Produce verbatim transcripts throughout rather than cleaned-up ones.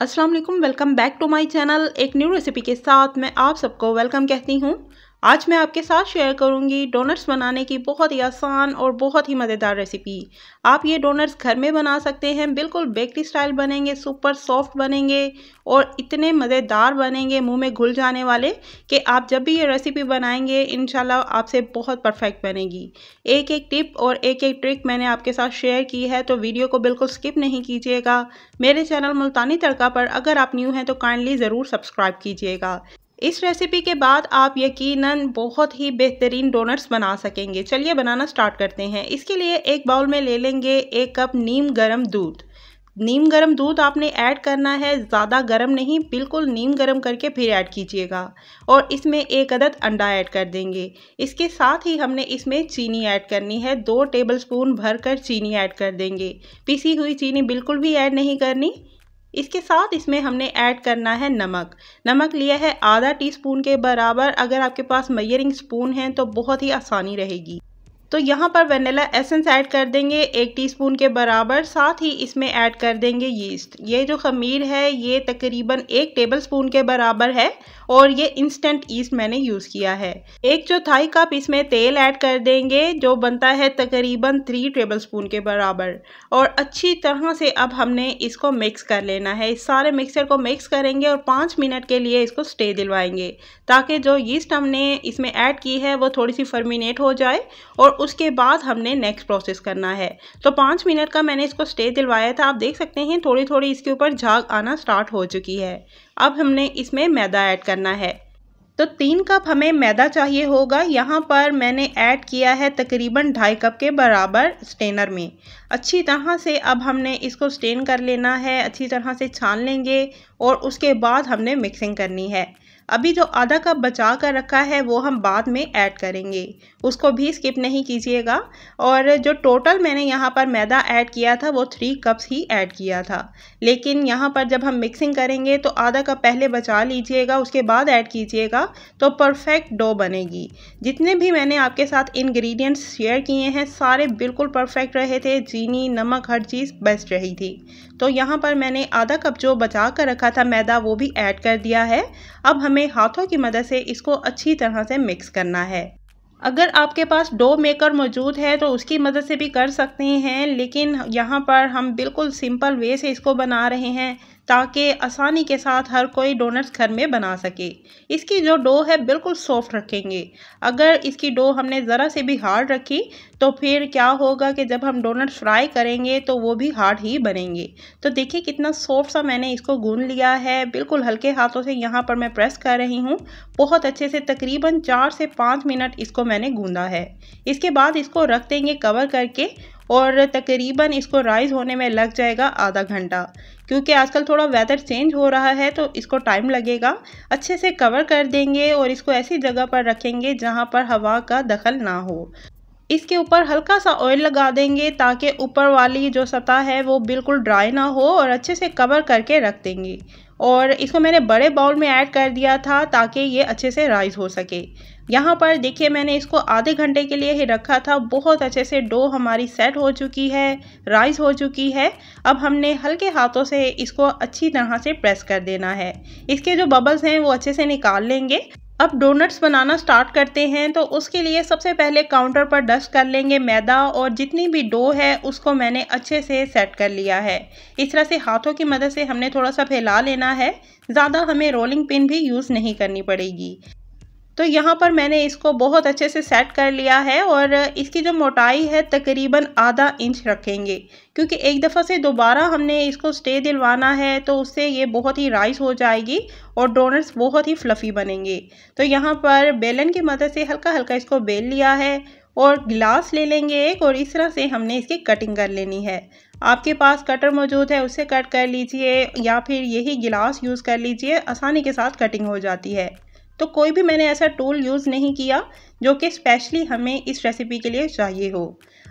अस्सलाम वालेकुम, welcome back to my channel. एक न्यू रेसिपी के साथ मैं आप सबको वेलकम कहती हूँ। आज मैं आपके साथ शेयर करूँगी डोनट्स बनाने की बहुत ही आसान और बहुत ही मज़ेदार रेसिपी। आप ये डोनट्स घर में बना सकते हैं, बिल्कुल बेकरी स्टाइल बनेंगे, सुपर सॉफ्ट बनेंगे और इतने मज़ेदार बनेंगे, मुंह में घुल जाने वाले कि आप जब भी ये रेसिपी बनाएंगे इंशाल्लाह आपसे बहुत परफेक्ट बनेगी। एक एक टिप और एक एक ट्रिक मैंने आपके साथ शेयर की है, तो वीडियो को बिल्कुल स्किप नहीं कीजिएगा। मेरे चैनल मुल्तानी तड़का पर अगर आप न्यू हैं तो काइंडली ज़रूर सब्सक्राइब कीजिएगा। इस रेसिपी के बाद आप यकीनन बहुत ही बेहतरीन डोनट्स बना सकेंगे। चलिए बनाना स्टार्ट करते हैं। इसके लिए एक बाउल में ले लेंगे एक कप नीम गर्म दूध। नीम गर्म दूध आपने ऐड करना है, ज़्यादा गर्म नहीं, बिल्कुल नीम गर्म करके फिर ऐड कीजिएगा। और इसमें एक अदद अंडा ऐड कर देंगे। इसके साथ ही हमने इसमें चीनी ऐड करनी है, दो टेबलस्पून भरकर चीनी ऐड कर देंगे। पिसी हुई चीनी बिल्कुल भी ऐड नहीं करनी। इसके साथ इसमें हमने ऐड करना है नमक। नमक लिया है आधा टीस्पून के बराबर। अगर आपके पास मेजरिंग स्पून है तो बहुत ही आसानी रहेगी। तो यहाँ पर वनीला एसेंस ऐड कर देंगे एक टीस्पून के बराबर। साथ ही इसमें ऐड कर देंगे यीस्ट। ये जो खमीर है ये तकरीबन एक टेबलस्पून के बराबर है और ये इंस्टेंट यीस्ट मैंने यूज़ किया है। एक चौथाई कप इसमें तेल ऐड कर देंगे जो बनता है तकरीबन थ्री टेबलस्पून के बराबर। और अच्छी तरह से अब हमने इसको मिक्स कर लेना है। इस सारे मिक्सचर को मिक्स करेंगे और पाँच मिनट के लिए इसको स्टे दिलवाएंगे ताकि जो यीस्ट हमने इसमें ऐड की है वो थोड़ी सी फर्मिनेट हो जाए। और उसके बाद हमने नेक्स्ट प्रोसेस करना है। तो पाँच मिनट का मैंने इसको स्टे दिलवाया था। आप देख सकते हैं थोड़ी थोड़ी इसके ऊपर झाग आना स्टार्ट हो चुकी है। अब हमने इसमें मैदा ऐड करना है। तो तीन कप हमें मैदा चाहिए होगा। यहाँ पर मैंने ऐड किया है तकरीबन ढाई कप के बराबर स्टेनर में। अच्छी तरह से अब हमने इसको स्टेन कर लेना है, अच्छी तरह से छान लेंगे और उसके बाद हमने मिक्सिंग करनी है। अभी जो आधा कप बचा कर रखा है वो हम बाद में ऐड करेंगे, उसको भी स्किप नहीं कीजिएगा। और जो टोटल मैंने यहाँ पर मैदा ऐड किया था वो थ्री कप्स ही ऐड किया था, लेकिन यहाँ पर जब हम मिक्सिंग करेंगे तो आधा कप पहले बचा लीजिएगा, उसके बाद ऐड कीजिएगा तो परफेक्ट डो बनेगी। जितने भी मैंने आपके साथ इंग्रेडिएंट्स शेयर किए हैं सारे बिल्कुल परफेक्ट रहे थे। चीनी, नमक, हर चीज़ बेस्ट रही थी। तो यहाँ पर मैंने आधा कप जो बचा कर रखा था मैदा वो भी ऐड कर दिया है। अब हमें हाथों की मदद से इसको अच्छी तरह से मिक्स करना है। अगर आपके पास डो मेकर मौजूद है तो उसकी मदद से भी कर सकते हैं, लेकिन यहाँ पर हम बिल्कुल सिंपल वे से इसको बना रहे हैं ताकि आसानी के साथ हर कोई डोनट्स घर में बना सके। इसकी जो डो है बिल्कुल सॉफ्ट रखेंगे। अगर इसकी डो हमने ज़रा से भी हार्ड रखी तो फिर क्या होगा कि जब हम डोनट्स फ्राई करेंगे तो वो भी हार्ड ही बनेंगे। तो देखिए कितना सॉफ्ट सा मैंने इसको गूंद लिया है। बिल्कुल हल्के हाथों से यहाँ पर मैं प्रेस कर रही हूँ। बहुत अच्छे से तकरीबन चार से पाँच मिनट इसको मैंने गूंदा है। इसके बाद इसको रख देंगे कवर करके और तकरीबन इसको राइज होने में लग जाएगा आधा घंटा, क्योंकि आजकल थोड़ा वेदर चेंज हो रहा है तो इसको टाइम लगेगा। अच्छे से कवर कर देंगे और इसको ऐसी जगह पर रखेंगे जहां पर हवा का दखल ना हो। इसके ऊपर हल्का सा ऑयल लगा देंगे ताकि ऊपर वाली जो सतह है वो बिल्कुल ड्राई ना हो और अच्छे से कवर करके रख देंगे। और इसको मैंने बड़े बाउल में ऐड कर दिया था ताकि ये अच्छे से राइज हो सके। यहाँ पर देखिए मैंने इसको आधे घंटे के लिए ही रखा था। बहुत अच्छे से डो हमारी सेट हो चुकी है, राइज हो चुकी है। अब हमने हल्के हाथों से इसको अच्छी तरह से प्रेस कर देना है। इसके जो बबल्स हैं वो अच्छे से निकाल लेंगे। अब डोनट्स बनाना स्टार्ट करते हैं। तो उसके लिए सबसे पहले काउंटर पर डस्ट कर लेंगे मैदा और जितनी भी डो है उसको मैंने अच्छे से सेट कर लिया है। इस तरह से हाथों की मदद से हमने थोड़ा सा फैला लेना है, ज़्यादा हमें रोलिंग पिन भी यूज़ नहीं करनी पड़ेगी। तो यहाँ पर मैंने इसको बहुत अच्छे से सेट कर लिया है और इसकी जो मोटाई है तकरीबन आधा इंच रखेंगे, क्योंकि एक दफ़ा से दोबारा हमने इसको स्टे दिलवाना है तो उससे ये बहुत ही राइस हो जाएगी और डोनट्स बहुत ही फ्लफ़ी बनेंगे। तो यहाँ पर बेलन की मदद से हल्का हल्का इसको बेल लिया है और गिलास ले लेंगे एक और इस तरह से हमने इसकी कटिंग कर लेनी है। आपके पास कटर मौजूद है उससे कट कर लीजिए या फिर यही गिलास यूज़ कर लीजिए, आसानी के साथ कटिंग हो जाती है। तो कोई भी मैंने ऐसा टूल यूज़ नहीं किया जो कि स्पेशली हमें इस रेसिपी के लिए चाहिए हो।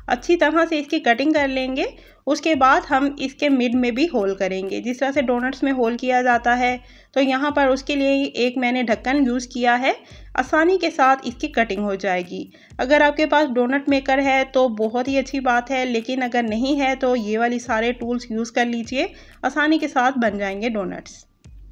अच्छी तरह से इसकी कटिंग कर लेंगे। उसके बाद हम इसके मिड में भी होल करेंगे, जिस तरह से डोनट्स में होल किया जाता है। तो यहाँ पर उसके लिए एक मैंने ढक्कन यूज़ किया है, आसानी के साथ इसकी कटिंग हो जाएगी। अगर आपके पास डोनट मेकर है तो बहुत ही अच्छी बात है, लेकिन अगर नहीं है तो ये वाली सारे टूल्स यूज़ कर लीजिए, आसानी के साथ बन जाएंगे डोनट्स।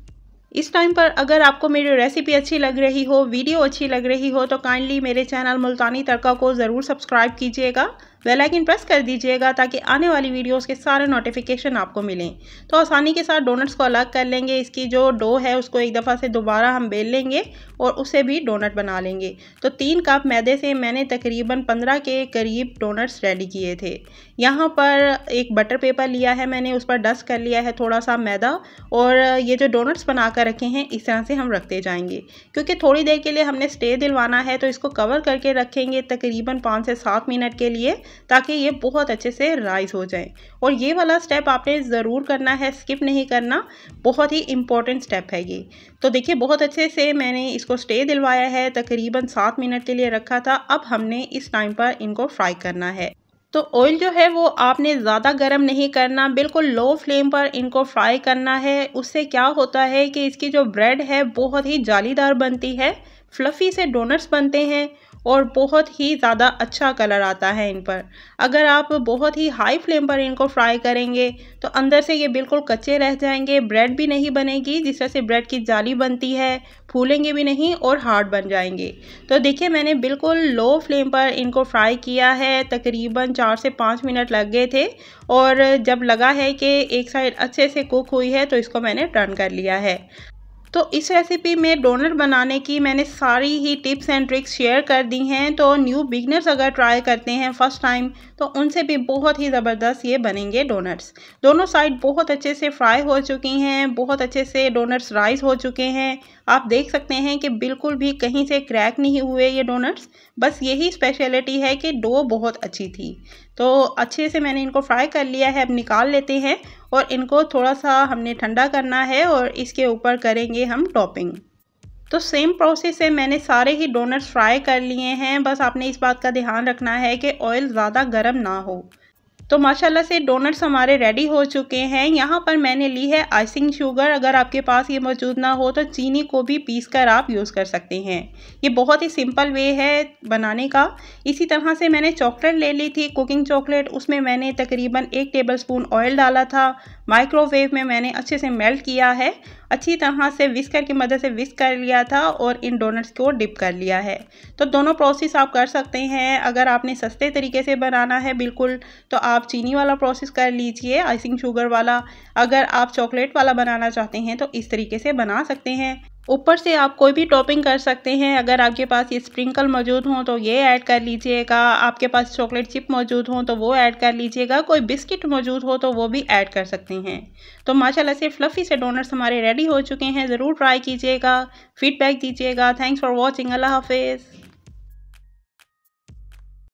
इस टाइम पर अगर आपको मेरी रेसिपी अच्छी लग रही हो, वीडियो अच्छी लग रही हो, तो काइंडली मेरे चैनल मुल्तानी तड़का को ज़रूर सब्सक्राइब कीजिएगा, बेल आइकन प्रेस कर दीजिएगा ताकि आने वाली वीडियोस के सारे नोटिफिकेशन आपको मिलें। तो आसानी के साथ डोनट्स को अलग कर लेंगे। इसकी जो डो है उसको एक दफ़ा से दोबारा हम बेल लेंगे और उससे भी डोनट बना लेंगे। तो तीन कप मैदे से मैंने तकरीबन पंद्रह के करीब डोनट्स रेडी किए थे। यहाँ पर एक बटर पेपर लिया है मैंने, उस पर डस्ट कर लिया है थोड़ा सा मैदा, और ये जो डोनट्स बना कर रखे हैं इस तरह से हम रखते जाएंगे। क्योंकि थोड़ी देर के लिए हमने स्टे दिलवाना है तो इसको कवर करके रखेंगे तकरीबन पाँच से सात मिनट के लिए, ताकि ये बहुत अच्छे से राइस हो जाए। और ये वाला स्टेप आपने ज़रूर करना है, स्किप नहीं करना, बहुत ही इम्पॉर्टेंट स्टेप है ये। तो देखिए बहुत अच्छे से मैंने इसको स्टे दिलवाया है, तकरीबन सात मिनट के लिए रखा था। अब हमने इस टाइम पर इनको फ्राई करना है। तो ऑयल जो है वो आपने ज़्यादा गर्म नहीं करना, बिल्कुल लो फ्लेम पर इनको फ्राई करना है। उससे क्या होता है कि इसकी जो ब्रेड है बहुत ही जालीदार बनती है, फ्लफ़ी से डोनट्स बनते हैं और बहुत ही ज़्यादा अच्छा कलर आता है इन पर। अगर आप बहुत ही हाई फ्लेम पर इनको फ्राई करेंगे तो अंदर से ये बिल्कुल कच्चे रह जाएंगे, ब्रेड भी नहीं बनेगी जिस तरह से ब्रेड की जाली बनती है, फूलेंगे भी नहीं और हार्ड बन जाएंगे। तो देखिए मैंने बिल्कुल लो फ्लेम पर इनको फ्राई किया है, तकरीबन चार से पाँच मिनट लग गए थे। और जब लगा है कि एक साइड अच्छे से कुक हुई है तो इसको मैंने टर्न कर लिया है। तो इस रेसिपी में डोनट बनाने की मैंने सारी ही टिप्स एंड ट्रिक्स शेयर कर दी हैं। तो न्यू बिगनर्स अगर ट्राई करते हैं फर्स्ट टाइम तो उनसे भी बहुत ही ज़बरदस्त ये बनेंगे डोनट्स। दोनों साइड बहुत अच्छे से फ्राई हो चुकी हैं, बहुत अच्छे से डोनट्स राइस हो चुके हैं। आप देख सकते हैं कि बिल्कुल भी कहीं से क्रैक नहीं हुए ये डोनट्स। बस यही स्पेशलिटी है कि डो बहुत अच्छी थी। तो अच्छे से मैंने इनको फ्राई कर लिया है, अब निकाल लेते हैं और इनको थोड़ा सा हमने ठंडा करना है और इसके ऊपर करेंगे हम टॉपिंग। तो सेम प्रोसेस से मैंने सारे ही डोनट्स फ्राई कर लिए हैं। बस आपने इस बात का ध्यान रखना है कि ऑयल ज़्यादा गर्म ना हो। तो माशाल्लाह से डोनट्स हमारे रेडी हो चुके हैं। यहाँ पर मैंने ली है आइसिंग शुगर, अगर आपके पास ये मौजूद ना हो तो चीनी को भी पीस कर आप यूज़ कर सकते हैं। ये बहुत ही सिंपल वे है बनाने का। इसी तरह से मैंने चॉकलेट ले ली थी, कुकिंग चॉकलेट, उसमें मैंने तकरीबन एक टेबलस्पून ऑयल डाला था। माइक्रोवेव में मैंने अच्छे से मेल्ट किया है, अच्छी तरह से विस्कर की मदद से विस्क कर लिया था और इन डोनट्स को डिप कर लिया है। तो दोनों प्रोसेस आप कर सकते हैं। अगर आपने सस्ते तरीके से बनाना है बिल्कुल तो आप चीनी वाला प्रोसेस कर लीजिए, आइसिंग शुगर वाला। अगर आप चॉकलेट वाला बनाना चाहते हैं तो इस तरीके से बना सकते हैं। ऊपर से आप कोई भी टॉपिंग कर सकते हैं। अगर आपके पास ये स्प्रिंकल मौजूद हों तो ये ऐड कर लीजिएगा, आपके पास चॉकलेट चिप मौजूद हों तो वो ऐड कर लीजिएगा, कोई बिस्किट मौजूद हो तो वो भी ऐड कर सकते हैं। तो माशाल्लाह से फ्लफ़ी से डोनट्स हमारे रेडी हो चुके हैं। ज़रूर ट्राई कीजिएगा, फीडबैक दीजिएगा। Thanks for watching. अल्लाह हाफिज़।